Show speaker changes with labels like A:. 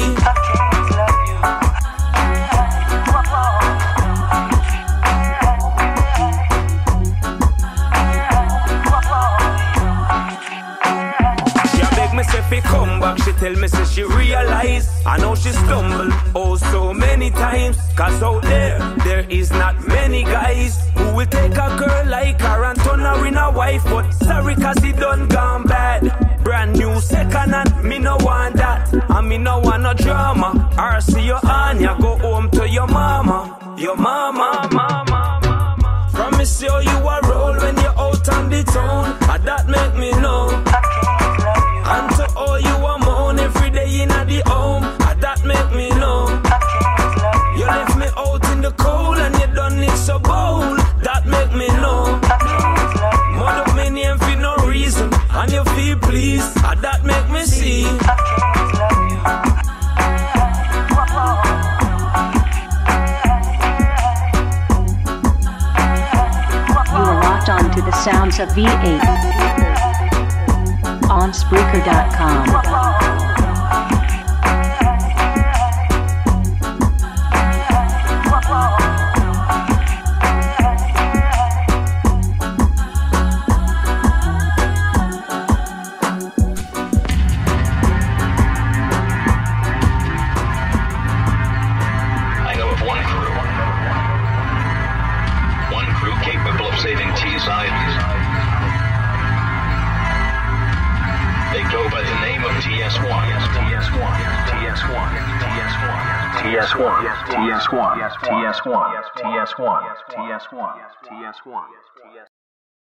A: I can't love you.
B: She a beg me say fi come back. She tell me say she realize I know she stumbled oh so many times. Cause out there is not many guys who will take a girl like her and turn her in a wife. But sorry cause it done gone bad. Brand new second hand, me no want that. And me no want no drama. Or see you on ya, go home to your mama. Your mama, mama. Promise you a roll when you're out on the town. And that make me know
A: I can't love you.
B: and to all you a moan every day in the home. And that make me know
A: I can't love you.
B: you left me out in the cold and you done it so bold. That make me know
A: I can't love you.
B: more of me name for no reason. And you feel pleased, and that make me see
A: I can't love you.
C: You are locked on to the sounds of V8 on Spreaker.com.
D: Capable of saving T-Side. They go by the name of TS1. TS1. TS1. TS1. TS1. TS1. TS1. TS1. TS1. TS1. TS1.